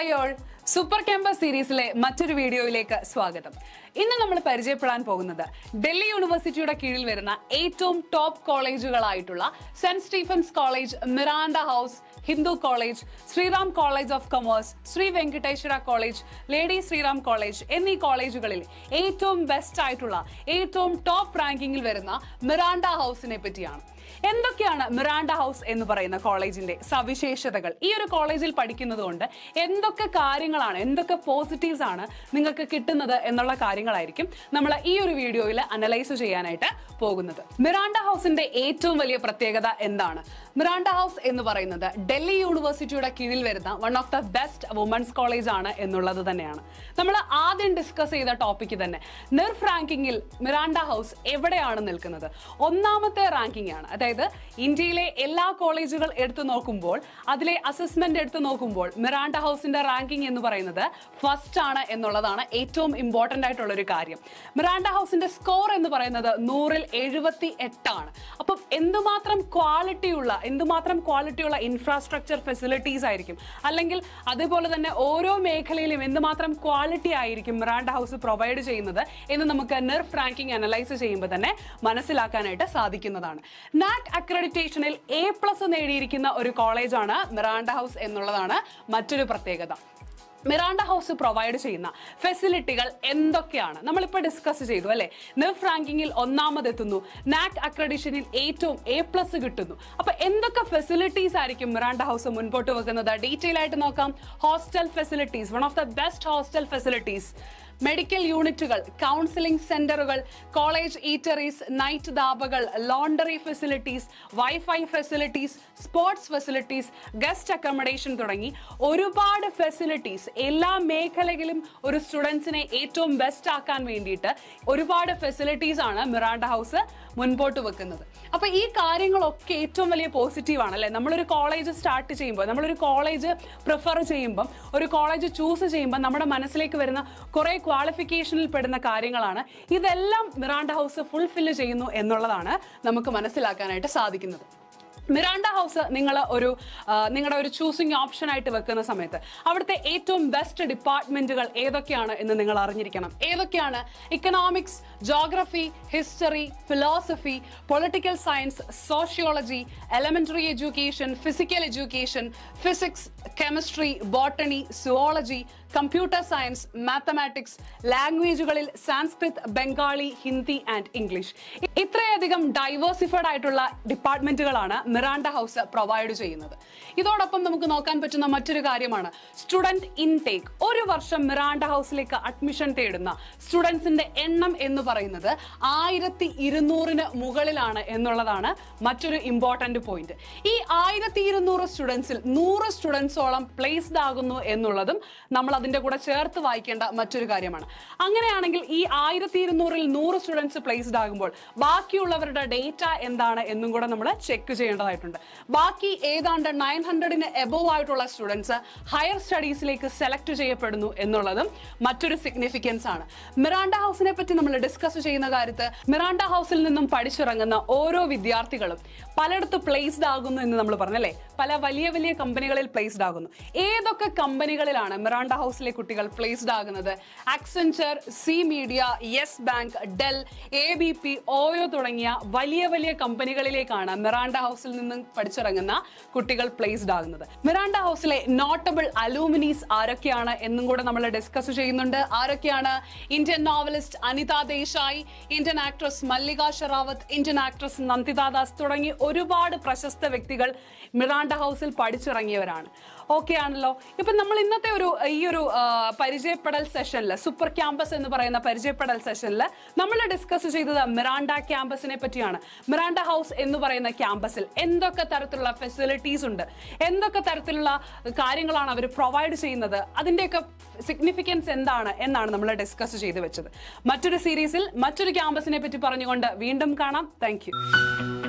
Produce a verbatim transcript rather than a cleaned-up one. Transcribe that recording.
Hi all, super campus സീരീസിലെ മറ്റൊരു വീഡിയോയിലേക്ക് സ്വാഗതം. ഇന്ന് നമ്മൾ പരിചയപ്പെടാൻ പോകുന്നത് ഡൽഹി യൂണിവേഴ്സിറ്റിയുടെ കീഴിൽ വരുന്ന ഏറ്റവും ടോപ്പ് കോളേജുകളായിട്ടുള്ള Saint Stephen's College, Miranda House, Hindu College, Shriram College of Commerce, Sri Venkateswara College, Lady Shriram College എന്നീ കോളേജുകളിൽ ഏറ്റവും ബെസ്റ്റ് ആയിട്ടുള്ള ഏറ്റവും ടോപ്പ് റാങ്കിങ്ങിൽ വരുന്ന മിറാണ്ട ഹൗസിനെ പറ്റിയാണ്. എന്തൊക്കെയാണ് മിറാണ്ട ഹൗസ് എന്ന് പറയുന്ന കോളേജിന്റെ സവിശേഷതകൾ? ഈ ഒരു കോളേജിൽ പഠിക്കുന്നത് കൊണ്ട് എന്തൊക്കെ കാര്യങ്ങളാണ്, എന്തൊക്കെ പോസിറ്റീവ്സ് ആണ് നിങ്ങൾക്ക് കിട്ടുന്നത് എന്നുള്ള കാര്യങ്ങളായിരിക്കും നമ്മൾ ഈ ഒരു വീഡിയോയിൽ അനലൈസ് ചെയ്യാനായിട്ട് പോകുന്നത്. മിറാണ്ട ഹൗസിന്റെ ഏറ്റവും വലിയ പ്രത്യേകത എന്താണ്? മിറാണ്ട ഹൗസ് എന്ന് പറയുന്നത് ഡൽഹി യൂണിവേഴ്സിറ്റിയുടെ കീഴിൽ വരുന്ന one of the best women's college ആണ് എന്നുള്ളത് തന്നെയാണ്. നമ്മൾ ആദ്യം ഡിസ്കസ് ചെയ്ത ടോപ്പിക്ക് തന്നെ നിർഫ് റാങ്കിങ്ങിൽ മിറാണ്ട ഹൗസ് എവിടെയാണ് നിൽക്കുന്നത്? ഒന്നാമത്തെ റാങ്കിങ് ആണ്. അതായത് ഇന്ത്യയിലെ എല്ലാ കോളേജുകൾ എടുത്തു നോക്കുമ്പോൾ, അതിലെ അസസ്മെന്റ് എടുത്തു നോക്കുമ്പോൾ മിറാണ്ട ഹൗസിന്റെ റാങ്കിങ് എന്ന് പറയുന്നത് ഫസ്റ്റ് ആണ് എന്നുള്ളതാണ് ഏറ്റവും ഇമ്പോർട്ടന്റ് ആയിട്ടുള്ള ഒരു കാര്യം. മിറാണ്ട ഹൗസിന്റെ സ്കോർ എന്ന് പറയുന്നത് നൂറിൽ എഴുപത്തി എട്ടാണ്. അപ്പം എന്തുമാത്രം ക്വാളിറ്റിയുള്ള എന്തുമാത്രം ക്വാളിറ്റിയുള്ള ഇൻഫ്രാസ്ട്രക്ചർ ഫെസിലിറ്റീസ് ആയിരിക്കും, അല്ലെങ്കിൽ അതുപോലെ തന്നെ ഓരോ മേഖലയിലും എന്തുമാത്രം ക്വാളിറ്റി ആയിരിക്കും മിറാണ്ട ഹൗസ് പ്രൊവൈഡ് ചെയ്യുന്നത് എന്ന് നമുക്ക് നിർഫ് റാങ്കിങ് അനലൈസ് ചെയ്യുമ്പോൾ തന്നെ മനസ്സിലാക്കാനായിട്ട് സാധിക്കുന്നതാണ്. നാക് അക്രഡിറ്റേഷനിൽ എ പ്ലസ് നേടിയിരിക്കുന്ന ഒരു കോളേജാണ് മിറാണ്ട ഹൗസ് എന്നുള്ളതാണ് മറ്റൊരു പ്രത്യേകത. മിറാണ്ട ഹൗസ് പ്രൊവൈഡ് ചെയ്യുന്ന ഫെസിലിറ്റികൾ എന്തൊക്കെയാണ് നമ്മളിപ്പോൾ ഡിസ്കസ് ചെയ്തു അല്ലെ? നിർഫ് റാങ്കിങ്ങിൽ ഒന്നാമതെത്തുന്നു, നാക് അക്രഡിറ്റേഷനിൽ ഏറ്റവും എ പ്ലസ് കിട്ടുന്നു. അപ്പൊ എന്തൊക്കെ ഫെസിലിറ്റീസ് ആയിരിക്കും മിറാണ്ട ഹൗസ് മുൻപോട്ട് വെക്കുന്നത്? ഡീറ്റെയിൽ ആയിട്ട് നോക്കാം. Hostel facilities, one of the best hostel facilities. Medical യൂണിറ്റുകൾ, കൗൺസിലിംഗ് സെന്ററുകൾ, കോളേജ് ഈറ്ററീസ്, നൈറ്റ് ദാബകൾ, laundry facilities, wifi facilities, sports facilities, guest accommodation തുടങ്ങി ഒരുപാട് ഫെസിലിറ്റീസ്. എല്ലാ മേഖലയിലും ഒരു സ്റ്റുഡൻസിനെ ഏറ്റവും ബെസ്റ്റ് ആക്കാൻ വേണ്ടിയിട്ട് ഒരുപാട് ഫെസിലിറ്റീസ് ആണ് മിറാണ്ട ഹൗസ് മുൻപോട്ട് വെക്കുന്നത്. അപ്പൊ ഈ കാര്യങ്ങളൊക്കെ ഏറ്റവും വലിയ പോസിറ്റീവ് ആണ് അല്ലെ? നമ്മളൊരു കോളേജ് സ്റ്റാർട്ട് ചെയ്യുമ്പോൾ, നമ്മളൊരു കോളേജ് പ്രിഫർ ചെയ്യുമ്പം, ഒരു കോളേജ് ചൂസ് ചെയ്യുമ്പോൾ നമ്മുടെ മനസ്സിലേക്ക് വരുന്ന കുറെ ക്വാളിഫിക്കേഷനിൽ പെടുന്ന കാര്യങ്ങളാണ്. ഇതെല്ലാം മിറാണ്ട ഹൗസ് ഫുൾഫില്ല് ചെയ്യുന്നു എന്നുള്ളതാണ് നമുക്ക് മനസ്സിലാക്കാനായിട്ട് സാധിക്കുന്നത്. മിറാണ്ട ഹൗസ് നിങ്ങൾ ഒരു നിങ്ങളുടെ ഒരു ചൂസിങ് ഓപ്ഷൻ ആയിട്ട് വെക്കുന്ന സമയത്ത് അവിടുത്തെ ഏറ്റവും ബെസ്റ്റ് ഡിപ്പാർട്ട്മെന്റുകൾ ഏതൊക്കെയാണ് എന്ന് നിങ്ങൾ അറിഞ്ഞിരിക്കണം. ഏതൊക്കെയാണ്? Economics, geography, history, philosophy, political science, sociology, elementary education, physical education, physics, chemistry, botany, zoology, computer science, mathematics, ലാംഗ്വേജുകളിൽ സാൻസ്ക്രിത്, ബംഗാളി, ഹിന്ദി ആൻഡ് ഇംഗ്ലീഷ്. ഇത്രയധികം ഡൈവേഴ്സിഫൈഡ് ആയിട്ടുള്ള ഡിപ്പാർട്ട്മെന്റുകളാണ് മിറാണ്ട ഹൗസ് പ്രൊവൈഡ് ചെയ്യുന്നത്. ഇതോടൊപ്പം നമുക്ക് നോക്കാൻ പറ്റുന്ന മറ്റൊരു കാര്യമാണ് സ്റ്റുഡന്റ് ഇൻടേക്ക്. ഒരു വർഷം മിറാണ്ട ഹൗസിലേക്ക് അഡ്മിഷൻ തേടുന്ന സ്റ്റുഡൻസിന്റെ എണ്ണം എന്ന് പറയുന്നത് ആയിരത്തി ഇരുന്നൂറിന് മുകളിലാണ് എന്നുള്ളതാണ് മറ്റൊരു ഇമ്പോർട്ടന്റ് പോയിന്റ്. ഈ ആയിരത്തി ഇരുന്നൂറ് സ്റ്റുഡൻസിൽ നൂറ് സ്റ്റുഡൻസോളം പ്ലേസ്ഡ് ആകുന്നു എന്നുള്ളതും നമ്മൾ അതിന്റെ കൂടെ ചേർത്ത് വായിക്കേണ്ട മറ്റൊരു കാര്യമാണ്. അങ്ങനെയാണെങ്കിൽ ഈ ആയിരത്തി ഇരുന്നൂറിൽ നൂറ് സ്റ്റുഡൻസ് പ്ലേസ്ഡ് ആകുമ്പോൾ ബാക്കിയുള്ളവരുടെ ഡേറ്റ എന്താണ് എന്നും കൂടെ നമ്മൾ ചെക്ക് ചെയ്യേണ്ടതായിട്ടുണ്ട്. ബാക്കി ഏതാണ്ട് നയൻ ഹൺഡ്രഡിന് എബോവ് ആയിട്ടുള്ള സ്റ്റുഡൻസ് ഹയർ സ്റ്റഡീസിലേക്ക് സെലക്ട് ചെയ്യപ്പെടുന്നു എന്നുള്ളതും മറ്റൊരു സിഗ്നിഫിക്കൻസ് ആണ്. മിറാണ്ട ഹൗസിനെ പറ്റി നമ്മൾ ഡിസ്കസ് ചെയ്യുന്ന കാര്യത്ത് മിറാണ്ട ഹൗസിൽ നിന്നും പഠിച്ചിറങ്ങുന്ന ഓരോ വിദ്യാർത്ഥികളും പലയിടത്ത് പ്ലേസ്ഡ് ആകുന്നു എന്ന് നമ്മൾ പറഞ്ഞല്ലേ? പല വലിയ വലിയ കമ്പനികളിൽ പ്ലേസ്ഡ് ആകുന്നു. ഏതൊക്കെ കമ്പനികളിലാണ് മിറാണ്ട ഹൗസിലെ കുട്ടികൾ പ്ലേസ്ഡ് ആകുന്നത്? Accenture, C Media, Yes Bank, Dell, A B P, OYO തുടങ്ങിയ വലിയ വലിയ കമ്പനികളിലേക്കാണ് മിറാണ്ട ഹൗസിൽ നിന്നും പഠിച്ചിറങ്ങുന്ന കുട്ടികൾ പ്ലേസ്ഡ് ആകുന്നത്. മിറാണ്ട ഹൗസിലെ നോട്ടബിൾ അലൂമിനീസ് ആരൊക്കെയാണ് എന്നും കൂടെ നമ്മൾ ഡിസ്കസ് ചെയ്യുന്നുണ്ട്. ആരൊക്കെയാണ്? Indian novelist Anita Desai, Indian actress Mallika Sherawat, Indian actress Nandita Das തുടങ്ങി ഒരുപാട് പ്രശസ്ത വ്യക്തികൾ മിറാണ്ട ഹൗസിൽ പഠിച്ചിറങ്ങിയവരാണ്. ഓക്കെ ആണല്ലോ? ഇപ്പൊ നമ്മൾ ഇന്നത്തെ ഒരു ഈ ഒരു പരിചയപ്പെടൽ സെഷനിൽ, സൂപ്പർ ക്യാമ്പസ് എന്ന് പറയുന്ന പരിചയപ്പെടൽ സെഷനിൽ നമ്മൾ ഡിസ്കസ് ചെയ്തത് മിറാണ്ട ക്യാമ്പസിനെ പറ്റിയാണ്. മിറാണ്ട ഹൗസ് എന്ന് പറയുന്ന ക്യാമ്പസിൽ എന്തൊക്കെ തരത്തിലുള്ള ഫെസിലിറ്റീസ് ഉണ്ട്, എന്തൊക്കെ തരത്തിലുള്ള കാര്യങ്ങളാണ് അവർ പ്രൊവൈഡ് ചെയ്യുന്നത്, അതിന്റെയൊക്കെ സിഗ്നിഫിക്കൻസ് എന്താണ് എന്നാണ് നമ്മൾ ഡിസ്കസ് ചെയ്ത് വെച്ചത്. മറ്റൊരു സീരീസിൽ മറ്റൊരു ക്യാമ്പസിനെ പറ്റി പറഞ്ഞുകൊണ്ട് വീണ്ടും കാണാം. Thank U.